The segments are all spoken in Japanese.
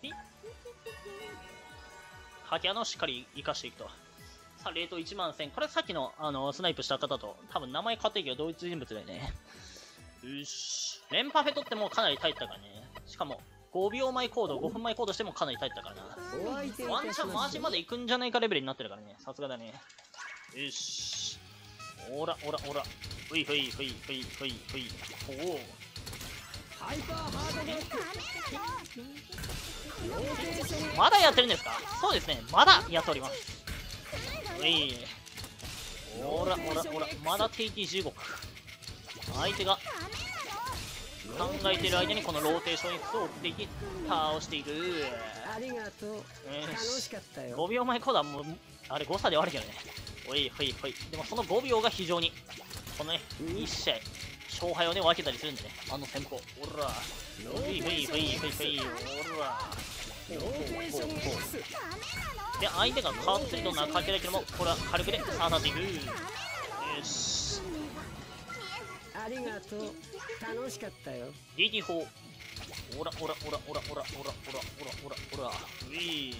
吐き穴をしっかり生かしていくと。さあ、レート1万1000。これさっきの、スナイプした方と、多分名前変わってるけど、同一人物だよね。よし。連パフェ取ってもかなりタイトだからね。しかも、5秒前コード、5分前コードしてもかなりタイトだからな。ワンチャンマージまで行くんじゃないかレベルになってるからね。さすがだね。よし。おらおらおら。ふいふいふいふいふいふい。おお。まだやってるんですか？そうですね。まだやっております。うい。おらおらおら。まだ定期15区。相手が考えてる間にこのローテーション X を追っていき倒していく。 ありがとう。楽しかったよ。 5秒前コードはもうあれ誤差ではあるけどね。おいほいほい。でもその5秒が非常にこのね1試合勝敗をね分けたりするんでね。あの戦法。おらほいほいほいほいほい。おらで相手がカートスリートなかけだけどもこれは火力でさあなっていく。よし。 ありがとう。楽しかったよ。 DT4。おらおらおらおらおらおらおらおらおらおら。うい。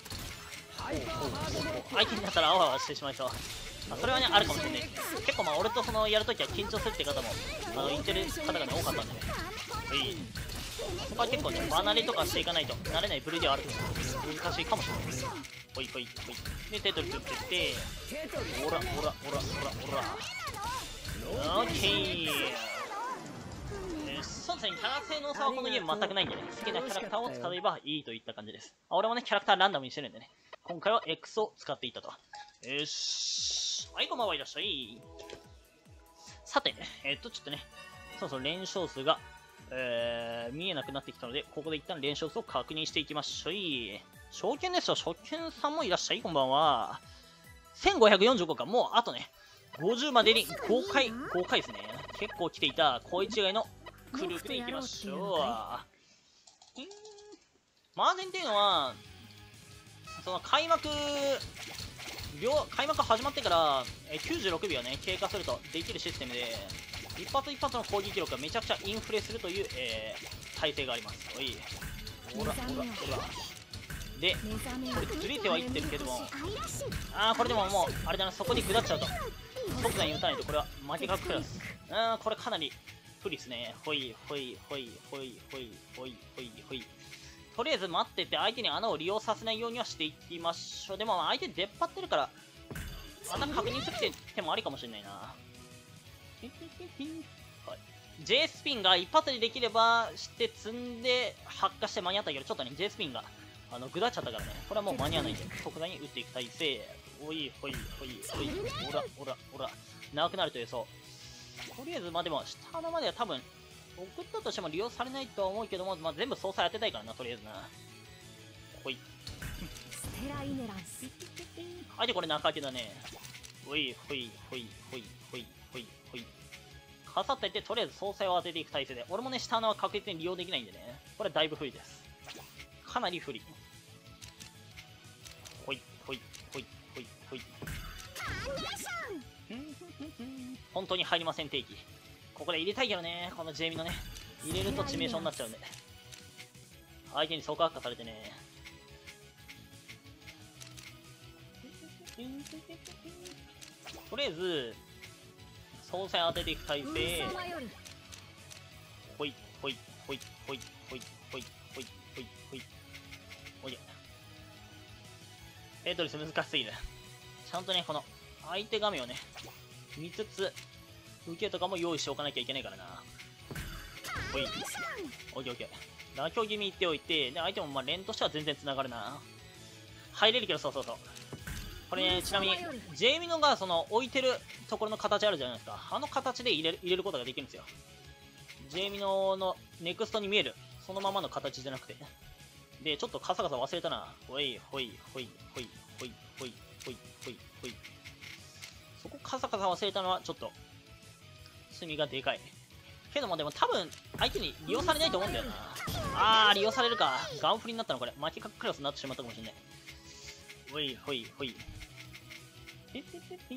相手になったらあわあわしてしまいそう。それはねあるかもしれない。結構まあ俺とそのやるときは緊張するって方も言ってる方がね多かったんでね。うい。ここは結構ね離れとかしていかないと慣れない部類ではあるけど難しいかもしれないです。ほいほいほい。でテトリスってっておらおらおらおらおら。オッケー。そうですね、キャラ性能差はこのゲーム全くないんでね、好きなキャラクターを使えばいいといった感じです。俺もね、キャラクターランダムにしてるんでね、今回は X を使っていったと。よし。はい、こんばんはいらっしゃい。さて、ちょっとね、そろそろ連勝数が、見えなくなってきたので、ここで一旦連勝数を確認していきましょう。初見ですよ、初見さんもいらっしゃい、こんばんは。1545か、もうあとね、50までに5回ですね。結構来ていた、小一以外のグループでいきましょう。マージンっていうのは、その開幕始まってから96秒ね、経過するとできるシステムで、一発一発の攻撃力がめちゃくちゃインフレするという、体制があります。おい。ほらほらほら。で、これずれてはいってるけども、これでももう、あれだな、そこに下っちゃうと、即座に打たないと、これは負けがクラス。これかなり不利ですね。ほいほいほいほいほいほいほいほい。とりあえず待ってて、相手に穴を利用させないようにはしていきましょう。でも、相手出っ張ってるから、また確認するって手もありかもしれないな。はい、J スピンが一発でできればして積んで発火して間に合ったけど、ちょっとね J スピンがぐだっちゃったからね、これはもう間に合わないんで即座に打っていく体勢。おいほいほいほい。おらおらおら。長くなると予想。とりあえずまあでも下穴までは多分送ったとしても利用されないとは思うけども、全部総裁当てたいからな、とりあえずな。ほい。相手これ中開けだね。ほいほいほいほいほいほいほい。かさっていって、とりあえず総裁を当てていく体勢で、俺もね、下穴は確実に利用できないんでね、これだいぶ不利です。かなり不利。ほいほいほいほいほい。本当に入りません、定期。ここで入れたいけどね、このジェイミのね、入れると致命傷になっちゃうんで、相手に即悪化されてね。とりあえず総裁当てていく体勢。ほいほいほいほいほいほいほいほいほい。おいで。テトリス難しすぎる。ちゃんとね、この相手画面をね見つつ受けとかも用意しておかなきゃいけないからな。ほい。オッケーオッケー。妥協気味言っておいて、で相手もまあ連としては全然繋がるな。入れるけど、そうそうそう。これね、ちなみに、ジェイミノがその置いてるところの形あるじゃないですか。あの形で入れることができるんですよ。ジェイミノのネクストに見える、そのままの形じゃなくて。で、ちょっとカサカサ忘れたな。ほいほいほいほいほいほいほいほいほい。そこカサカサ忘れたのはちょっと罪がでかいけども、でも多分相手に利用されないと思うんだよな。利用されるか。ガンフリになったのこれ。負けかクラスになってしまったかもしれない。ほいほいほい。ちょ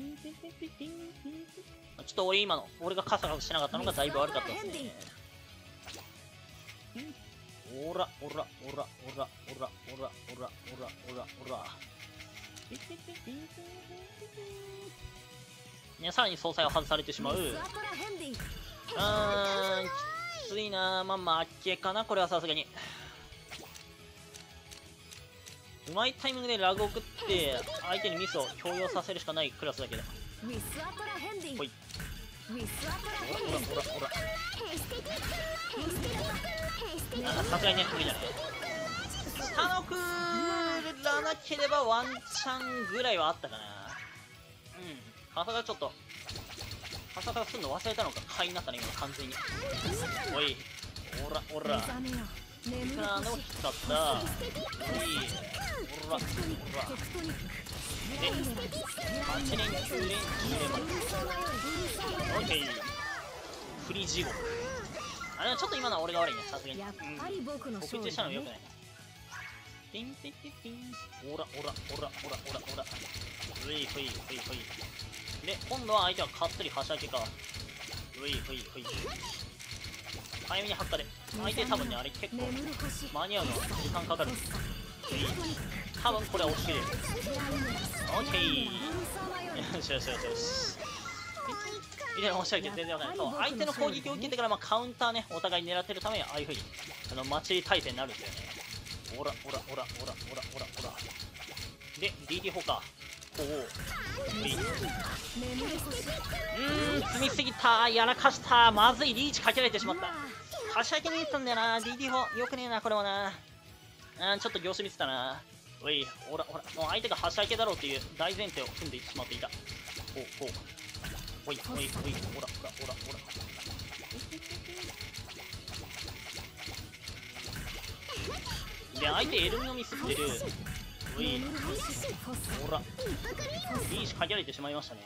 っと俺今の、俺がカサカサしてなかったのがだいぶ悪かったですね。 おらおらおらおらおらおらおらおらおらおら。ね、さらに総裁を外されてしまう。きついな。まあ負けかな、これはさすがに。うまいタイミングでラグを食って相手にミスを強要させるしかないクラスだけど。ほい。おらおらおらおら。さすがにね、無理だね。スタノクらなければワンチャンぐらいはあったかな。傘がちょっと傘がすんの忘れたのか、買いになったね今完全に。おい、おらおら、いくらでも引っかかった。おい、おらおらで、8連9連10連まで。オッケー、振り地獄。あれはちょっと今のは俺が悪いね、さすがに。告知したのよくない。ピンピンピンピン、おらおらおらおらおらおら、ういほいほいほいで、今度は相手はかっつりはしゃぎか。ういほいほい、早めに発火で相手多分ね、あれ結構間に合うの時間かかる。多分これは押し切れる。オッケー、よしよしよしよし。みたいな申し訳全然わかんない。そう、相手の攻撃を受けてからカウンターね、お互い狙ってるためにああいうふうに待ち体制になるんですよね。おらおらおらおらおらおらおらで DT 砲か。おお、積みすぎた、やらかした、まずい、リーチかけられてしまった。はしゃぎに行ったんだよな、 DT 砲よくねえなこれもな。ちょっと業種見せたな。おい、おらおら、もう相手がはしゃぎだろうっていう大前提を踏んでしまっていた。ほうほう、おいおいおい、おらおらおらおら。で、相手エルミをミスってる。おい、ほら、リーチかけられてしまいましたね。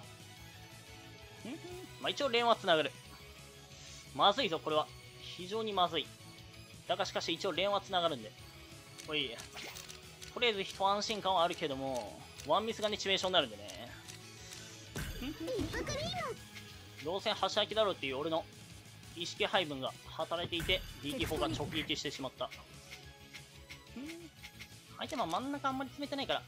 まあ一応連はつながる。まずいぞこれは、非常にまずい。だがしかし一応連はつながるんで、おい、とりあえず一安心感はあるけども、ワンミスがね致命傷になるんでね。どうせはしゃぎだろうっていう俺の意識配分が働いていて DT4 が直撃してしまった。相手も真ん中あんまり詰めてないから、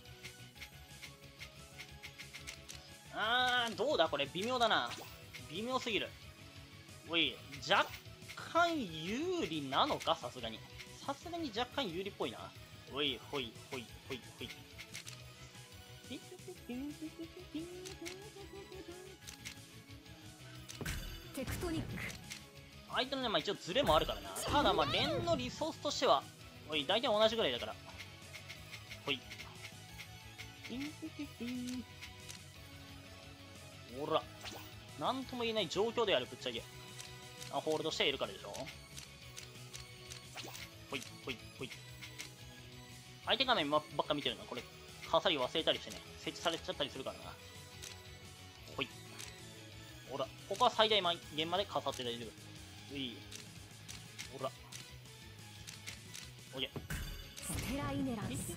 どうだこれ、微妙だな、微妙すぎる。おい、若干有利なのか、さすがに若干有利っぽいな。おいほいほいほいほい。 テクトニック、 相手のね、まあ、一応ズレもあるからな。ただまあ連のリソースとしては、おい、大体同じぐらいだから。ほい。ほら、なんとも言えない状況である、ぶっちゃけ。ホールドしているからでしょ。ほいほいほい。相手画面ばっか見てるのこれ、飾り忘れたりしてね、設置されちゃったりするからな。ほい。ほら、ここは最大限まで飾って大丈夫。うい。ほら。おいで。 ステライネランス、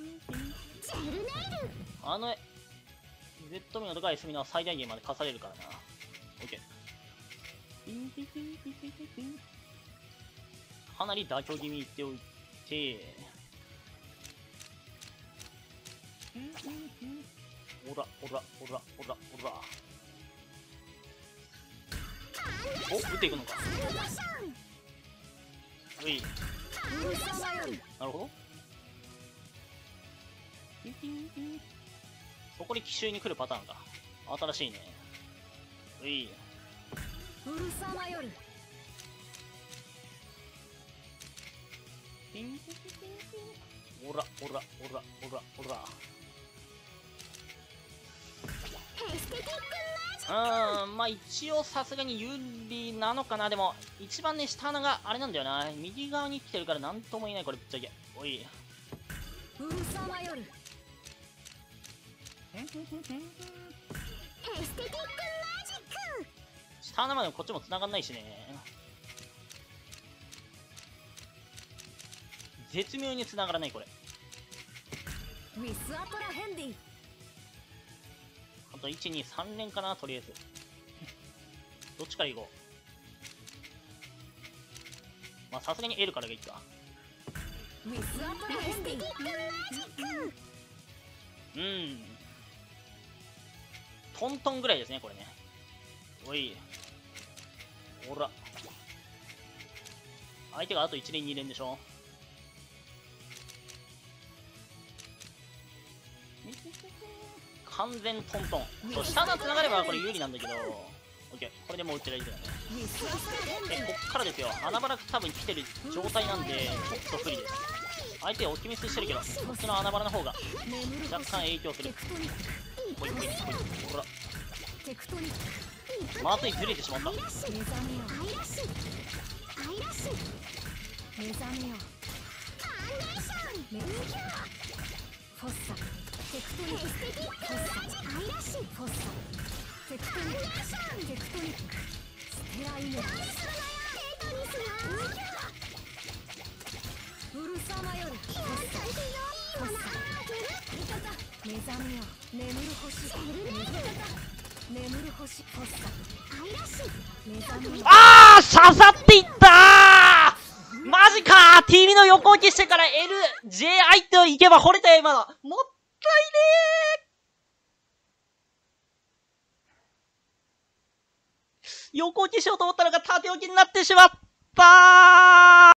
あの Z ミノとか S ミノは最大限まで貸されるからな。オッケー。かなり妥協気味にいっておいて、おらおらおらおらおら。お、撃っていくのか。うい、なるほど。そこで奇襲に来るパターンか。新しいね。うい、 ウルサマヨル、 おらおらおらおらおら。まあ一応さすがに有利なのかな。でも一番ね下穴があれなんだよな、右側に来てるからなんとも言えないこれ、ぶっちゃけ。おい、 ウルサマヨル、 下穴までもこっちも繋がんないしね。絶妙に繋がらないこれ。 ウィスアトラヘンディ、 あと1、2、3連かな、とりあえず。どっちから行こまあさすがに L からがいいか。うん。トントンぐらいですね、これね。おい。ほら。相手があと1連2連でしょ。完全トントン。そう、下が繋がればこれ有利なんだけど。オッケー。これでもう打ってられるよね。こっからですよ。穴場なく多分来てる状態なんで、ちょっと不利です。相手はオキミスしてるけど、こっちの穴場の方が若干影響する。ほいほいほい。ほら。まずい、ずれてしまった。あー、刺さっていったー。マジかー。 TV の横置きしてから LJ 相手を行けば惚れたよ今の。もったいねー。横置きしようと思ったのが縦置きになってしまったー。